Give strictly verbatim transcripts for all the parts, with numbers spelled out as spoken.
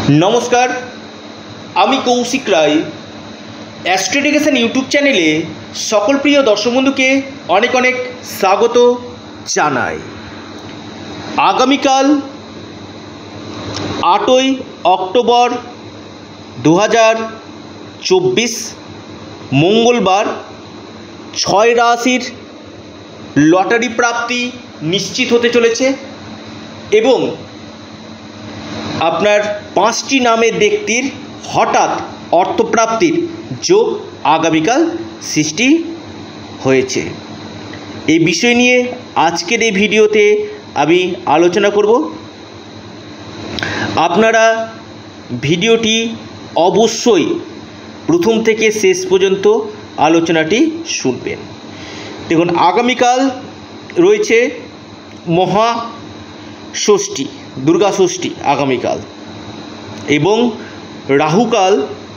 नमस्कार आमी Kaushik Roy astro education YouTube चैनेले सकल प्रिय दर्शक बंधुके अनेक अनेक स्वागत जानाई। आगामीकाल आटई अक्टोबर दो हज़ार चौबीस मंगलवार छय राशिर लटारि प्राप्ति निश्चित होते चलेছে एवं आपनार पाँचटी नामेर व्यक्तिर हठात् अर्थप्राप्तिर जोग आगामीकाल सृष्टि होयेछे। এই বিষয় নিয়ে আজকের এই ভিডিওতে আমি আলোচনা করব। আপনারা ভিডিওটি অবশ্যই প্রথম থেকে শেষ পর্যন্ত আলোচনাটি শুনবেন। দেখুন আগামীকাল রয়েছে মহা ষষ্ঠী दुर्गा षष्ठी आगामीकाल एवं राहुकाल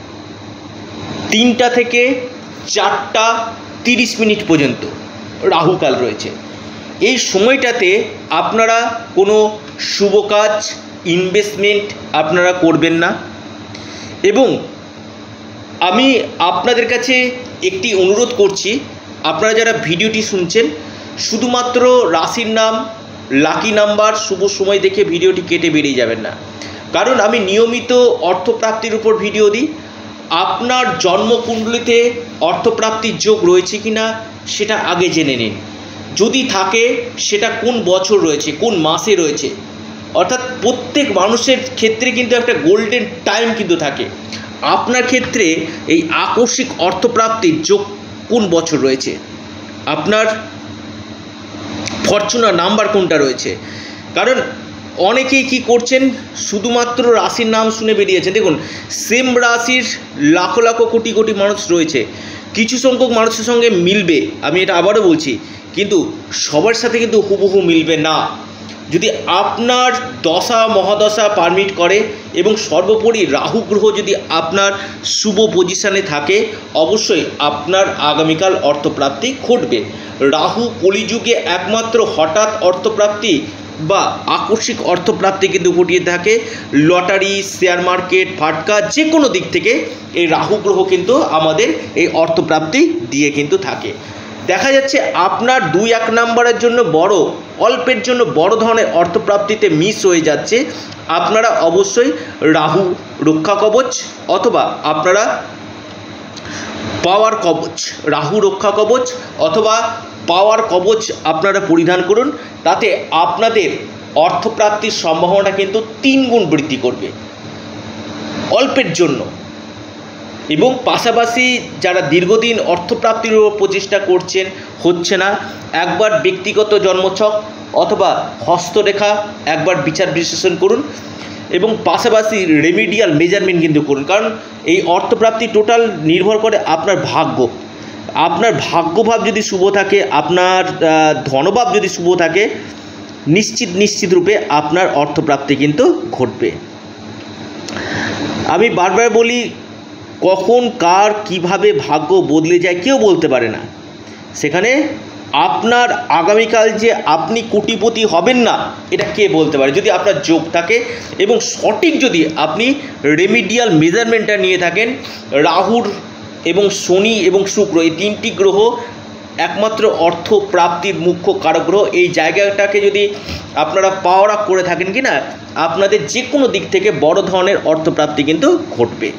तीनटा थेके चारटा तीरिश मिनिट पर्यन्त राहुकाल रयेछे। এই সময়টাতে আপনারা কোনো শুভ কাজ ইনভেস্টমেন্ট আপনারা করবেন না এবং আমি আপনাদের কাছে একটি অনুরোধ করছি, আপনারা যারা ভিডিওটি শুনছেন শুধুমাত্র রাশির নাম লাকি নাম্বার শুভ সময় দেখে ভিডিওটি কেটে বেরিয়ে যাবেন না, কারণ আমি নিয়মিত অর্থপ্রাপ্তির উপর ভিডিও দিই। আপনার জন্মকুণ্ডলিতে অর্থপ্রাপ্তির যোগ রয়েছে কিনা সেটা আগে জেনে নিন, যদি থাকে সেটা কোন বছর রয়েছে কোন মাসে রয়েছে, অর্থাৎ প্রত্যেক মানুষের ক্ষেত্রে কিন্তু একটা গোল্ডেন টাইম কিন্তু থাকে। আপনার ক্ষেত্রে এই আকস্মিক অর্থপ্রাপ্তির যোগ কোন বছর রয়েছে, আপনার ফরচুনার নাম্বার কোনটা রয়েছে, কারণ অনেকেই কি করছেন শুধুমাত্র রাশির নাম শুনে বেরিয়েছেন। দেখুন সেম রাশির লাখো লাখো কোটি কোটি মানুষ রয়েছে, কিছু সংখ্যক মানুষের সঙ্গে মিলবে, আমি এটা আবারও বলছি, কিন্তু সবার সাথে কিন্তু হুবহু মিলবে না। যদি আপনার দশা মহাদশা পারমিট করে এবং সর্বোপরি রাহু গ্রহ যদি আপনার শুভ পজিশানে থাকে অবশ্যই আপনার আগামীকাল অর্থপ্রাপ্তি ঘটবে। রাহু কলিযুগে একমাত্র হঠাৎ অর্থপ্রাপ্তি বা আকস্মিক অর্থপ্রাপ্তি কিন্তু ঘটিয়ে থাকে। লটারি শেয়ার মার্কেট ফাটকা যে কোনো দিক থেকে এই রাহু গ্রহ কিন্তু আমাদের এই অর্থপ্রাপ্তি দিয়ে কিন্তু থাকে। দেখা যাচ্ছে আপনার দুই এক নাম্বারের জন্য বড় অল্পের জন্য বড় ধরনের অর্থপ্রাপ্তিতে মিস হয়ে যাচ্ছে। আপনারা অবশ্যই রাহু রক্ষা কবচ অথবা আপনারা পাওয়ার কবচ রাহু রক্ষা কবচ অথবা পাওয়ার কবচ আপনারা পরিধান করুন, তাতে আপনাদের অর্থপ্রাপ্তির সম্ভাবনা কিন্তু তিন গুণ বৃদ্ধি করবে অল্পের জন্য। এবং পাশাপাশি যারা দীর্ঘদিন অর্থপ্রাপ্তির উপর প্রচেষ্টা করছেন হচ্ছে না, একবার ব্যক্তিগত জন্মছক অথবা হস্তরেখা একবার বিচার বিশ্লেষণ করুন এবং পাশাপাশি রেমিডিয়াল মেজারমেন্ট কিন্তু করুন, কারণ এই অর্থপ্রাপ্তি টোটাল নির্ভর করে আপনার ভাগ্য। আপনার ভাগ্যভাব যদি শুভ থাকে, আপনার ধনভাব যদি শুভ থাকে, নিশ্চিত নিশ্চিত রূপে আপনার অর্থপ্রাপ্তি কিন্তু ঘটবে। আমি বারবার বলি কখন কার কিভাবে ভাগ্য বদলে যায় কেউ বলতে পারে না, সেখানে আপনার আগামীকাল যে আপনি কোটিপতি হবেন না এটা কে বলতে পারে, যদি আপনার যোগ থাকে এবং সঠিক যদি আপনি রেমিডিয়াল মেজারমেন্টটা নিয়ে থাকেন। রাহুর এবং শনি এবং শুক্র এই তিনটি গ্রহ একমাত্র অর্থ প্রাপ্তির মুখ্য কারক গ্রহ, এই জায়গাটাকে যদি আপনারা পাওয়ার আপ করে থাকেন কি না আপনাদের যে কোনো দিক থেকে বড় ধরনের অর্থপ্রাপ্তি কিন্তু ঘটবে।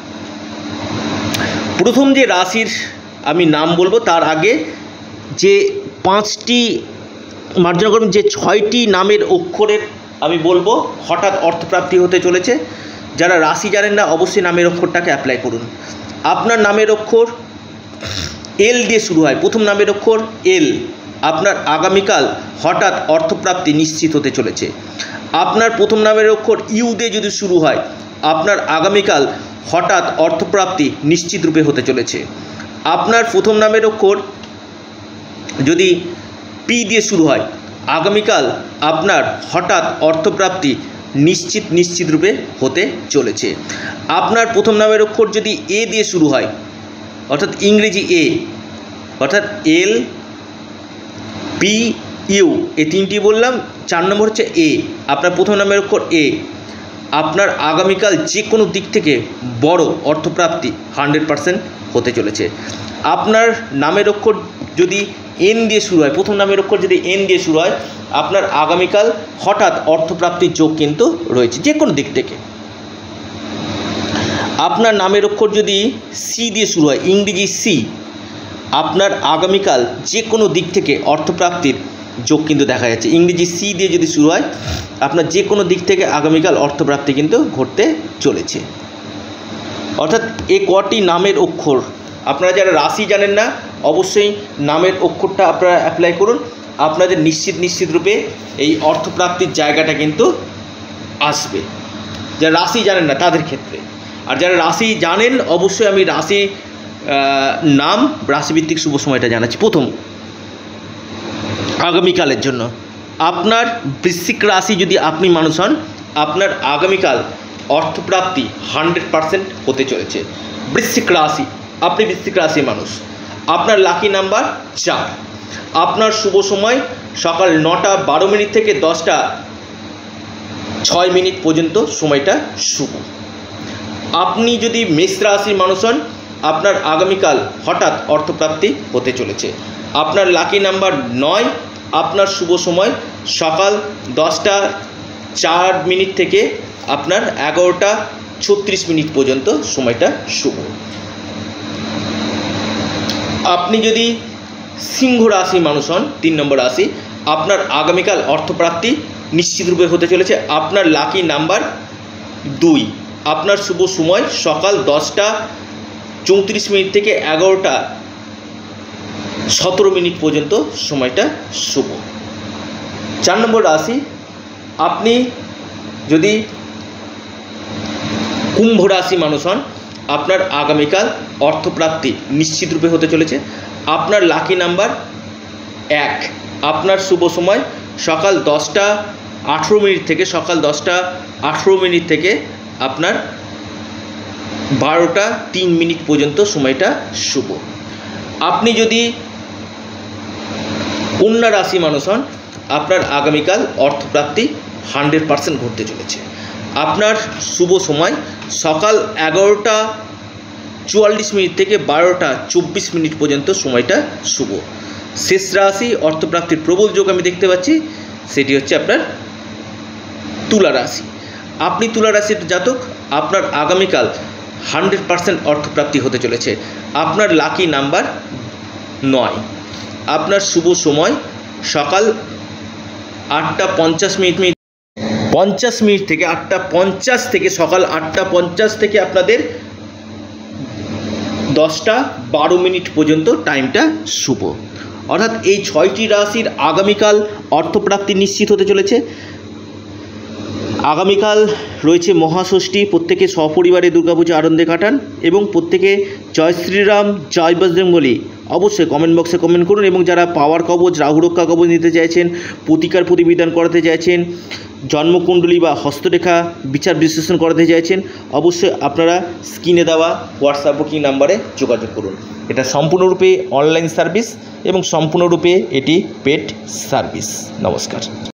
প্রথম যে রাশির আমি নাম বলবো তার আগে যে পাঁচটি মার্জনা করবেন, যে ছয়টি নামের অক্ষরের আমি বলবো হঠাৎ অর্থপ্রাপ্তি হতে চলেছে। যারা রাশি জানেন না অবশ্যই নামের অক্ষরটাকে অ্যাপ্লাই করুন। আপনার নামের অক্ষর এল দিয়ে শুরু হয়, প্রথম নামের অক্ষর এল, আপনার আগামীকাল হঠাৎ অর্থপ্রাপ্তি নিশ্চিত হতে চলেছে। আপনার প্রথম নামের অক্ষর ইউ দিয়ে যদি শুরু হয় আপনার আগামীকাল হঠাৎ অর্থপ্রাপ্তি নিশ্চিত রূপে হতে চলেছে। আপনার প্রথম নামের অক্ষর যদি পি দিয়ে শুরু হয় আগামীকাল আপনার হঠাৎ অর্থপ্রাপ্তি নিশ্চিত নিশ্চিত রূপে হতে চলেছে। আপনার প্রথম নামের অক্ষর যদি এ দিয়ে শুরু হয় অর্থাৎ ইংরেজি এ অর্থাৎ এল পি ইউ এই তিনটি বললাম, চার নম্বর হচ্ছে এ, আপনার প্রথম নামের অক্ষর এ, আপনার আগামীকাল যে কোনো দিক থেকে বড় অর্থপ্রাপ্তি হান্ড্রেড পারসেন্ট হতে চলেছে। আপনার নামের অক্ষর যদি এন দিয়ে শুরু হয়, প্রথম নামের অক্ষর যদি এন দিয়ে শুরু হয়, আপনার আগামীকাল হঠাৎ অর্থপ্রাপ্তির যোগ কিন্তু রয়েছে যে কোনো দিক থেকে। আপনার নামের অক্ষর যদি সি দিয়ে শুরু হয়, ইংরেজি সি, আপনার আগামীকাল যে কোনো দিক থেকে অর্থপ্রাপ্তির যোগ কিন্তু দেখা যাচ্ছে। ইংরেজি সি দিয়ে যদি শুরু হয়, আপনার যে কোনো দিক থেকে আগামীকাল অর্থপ্রাপ্তি কিন্তু ঘটতে চলেছে। অর্থাৎ এ কটি নামের অক্ষর, আপনারা যারা রাশি জানেন না অবশ্যই নামের অক্ষরটা আপনারা অ্যাপ্লাই করুন, আপনাদের নিশ্চিত নিশ্চিত রূপে এই অর্থপ্রাপ্তির জায়গাটা কিন্তু আসবে। যারা রাশি জানেন না তাদের ক্ষেত্রে, আর যারা রাশি জানেন অবশ্যই আমি রাশি নাম রাশিভিত্তিক শুভ সময়টা জানাচ্ছি। প্রথম আগামীকালের জন্য আপনার বৃশ্চিক রাশি যদি আপনি মানুষ হন, আপনার আগামীকাল অর্থপ্রাপ্তি হান্ড্রেড পারসেন্ট হতে চলেছে। বৃশ্চিক রাশি, আপনি বৃশ্চিক রাশির মানুষ, আপনার লাকি নাম্বার চার, আপনার শুভ সময় সকাল নটা বারো মিনিট থেকে দশটা ছয় মিনিট পর্যন্ত সময়টা শুভ। আপনি যদি মেষ রাশির মানুষ হন, আপনার আগামীকাল হঠাৎ অর্থপ্রাপ্তি হতে চলেছে। আপনার লাকি নাম্বার নয়, আপনার শুভ সময় সকাল দশটা চার মিনিট থেকে আপনার এগারোটা ছত্রিশ মিনিট পর্যন্ত সময়টা শুভ। আপনি যদি সিংহ রাশির মানুষ হন, তিন নম্বর রাশি, আপনার আগামীকাল অর্থপ্রাপ্তি নিশ্চিতরূপে হতে চলেছে। আপনার লাকি নাম্বার দুই, আপনার শুভ সময় সকাল দশটা চৌত্রিশ মিনিট থেকে এগারোটা সতেরো মিনিট পর্যন্ত সময়টা শুভ। চার নম্বর রাশি, আপনি যদি কুম্ভ রাশি মানুষ হন, আপনার আগামীকাল অর্থপ্রাপ্তি নিশ্চিতরূপে হতে চলেছে। আপনার লাকি নাম্বার এক, আপনার শুভ সময় সকাল দশটা আঠেরো মিনিট থেকে সকাল দশটা আঠেরো মিনিট থেকে আপনার বারোটা তিন মিনিট পর্যন্ত সময়টা শুভ। আপনি যদি কন্যা রাশি মানুষ হন, আপনার আগামীকাল অর্থপ্রাপ্তি হান্ড্রেড পারসেন্ট ঘটতে চলেছে। আপনার শুভ সময় সকাল এগারোটা চুয়াল্লিশ মিনিট থেকে বারোটা চব্বিশ মিনিট পর্যন্ত সময়টা শুভ। শেষ রাশি অর্থপ্রাপ্তির প্রবল যোগ আমি দেখতে পাচ্ছি, সেটি হচ্ছে আপনার তুলা রাশি। আপনি তুলা রাশির জাতক, আপনার আগামীকাল হান্ড্রেড পারসেন্ট অর্থপ্রাপ্তি হতে চলেছে। আপনার লাকি নাম্বার নয়, আপনার শুভ সময় সকাল আটটা পঞ্চাশ মিনিট মিনিট পঞ্চাশ মিনিট থেকে আটটা পঞ্চাশ থেকে সকাল আটটা পঞ্চাশ থেকে আপনাদের দশটা বারো মিনিট পর্যন্ত টাইমটা শুভ। অর্থাৎ এই ছয়টি রাশির আগামীকাল অর্থপ্রাপ্তি নিশ্চিত হতে চলেছে। আগামীকাল রয়েছে মহাষষ্ঠী, প্রত্যেকে সপরিবারে দুর্গাপূজা আনন্দে কাটান এবং প্রত্যেকে জয় শ্রীরাম জয় বজরংবলী অবশ্যই কমেন্ট বক্সে কমেন্ট করুন। এবং যারা পাওয়ার কবচ রাহুরক্ষা কবচ নিতে চাইছেন, প্রতিকার প্রতিবিধান করাতে চাইছেন, জন্মকুণ্ডলী বা হস্তরেখা বিচার বিশ্লেষণ করাতে চাইছেন, অবশ্যই আপনারা স্ক্রিনে দেওয়া হোয়াটসঅ্যাপ বুকিং নাম্বারে যোগাযোগ করুন। এটা সম্পূর্ণরূপে অনলাইন সার্ভিস এবং সম্পূর্ণরূপে এটি পেড সার্ভিস। নমস্কার।